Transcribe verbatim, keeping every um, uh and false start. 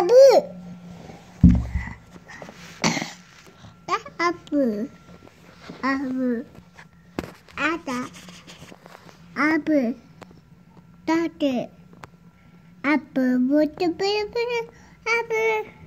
abu. Dah apa? Abu. Ada. Abu. Tak ada. Apa? Betul-betul. Apa?